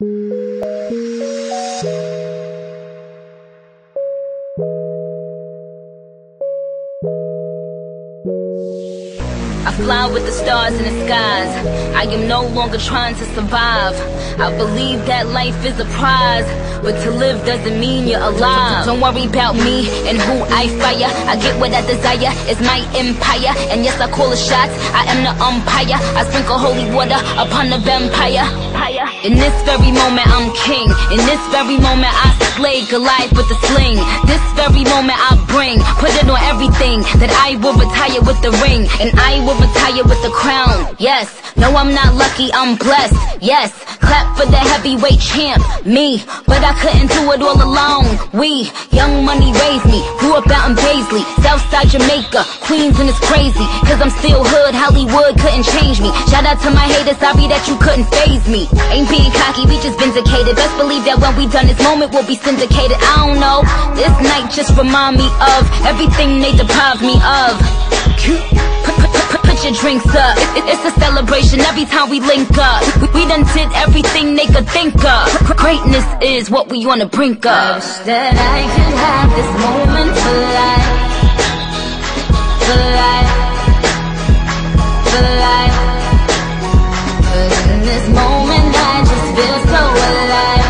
I fly with the stars in the skies. I am no longer trying to survive. I believe that life is a prize, but to live doesn't mean you're alive. Don't worry about me and who I fire. I get what I desire, it's my empire. And yes, I call the shots, I am the umpire. I sprinkle holy water upon the vampire. In this very moment I'm king. In this very moment I slay Goliath with the sling. This very moment I bring, put it on everything, that I will retire with the ring, and I will retire with the crown. Yes, no, I'm not lucky, I'm blessed. Yes, clap for the heavyweight champ, me. But I couldn't do it all alone. We, Young Money raised me, grew up out in Paisley, Southside Jamaica, Queens, and it's crazy, cause I'm still hood, Hollywood couldn't change me. Shout out to my haters, sorry that you couldn't faze me. Ain't being cocky, we just vindicated. Best believe that when we done this moment we'll be syndicated. I don't know, this night just remind me of everything they deprived me of. Put your drinks up, it's a celebration every time we link up. We done did everything they could think of. Greatness is what we on the brink of. I wish that I could have this moment for life, for life, for life. Cause in this moment I just feel so alive,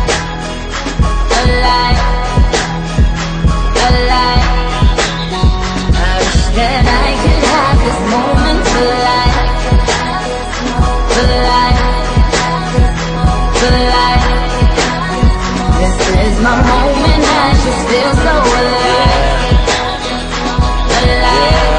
alive, alive. I wish that I could have this moment for life, for life, for life. This is my moment, I just feel so alive, alive,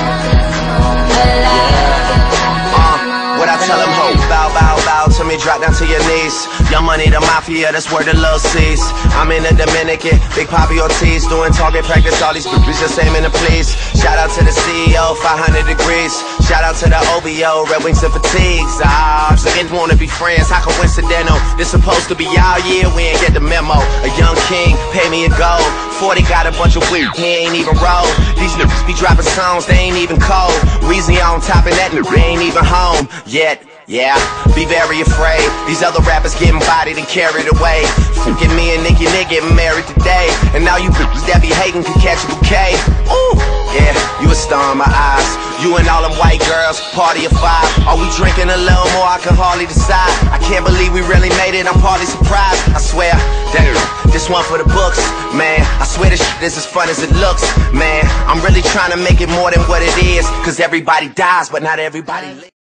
alive. What I tell them, ho, bow, bow, bow to me, drop down to your knees. Young Money, the mafia, that's where the love sees. I'm in the Dominican, Big Papi Ortiz, doing target practice, all these bitches just aiming to please. Shout out to the CEO, 500 degrees. Shout out to the OBO, Red Wings and Fatigues. So didn't wanna be friends, how coincidental. This supposed to be our year, we ain't get the memo. A young king, pay me a gold. 40 got a bunch of weed, he ain't even roll. These niggas be dropping songs, they ain't even cold. Weezy on top of that, they ain't even home yet. Yeah, be very afraid. These other rappers getting bodied and carried away. Fucking me and Nicky getting married today. And now you bitches that be hating can catch a bouquet. Ooh, yeah, you a star in my eyes. You and all them white girls, party of 5. Are we drinking a little more? I can hardly decide. I can't believe we really made it, I'm partly surprised. I swear, damn, this one for the books, man. I swear this shit is as fun as it looks, man. I'm really trying to make it more than what it is, cause everybody dies, but not everybody lives.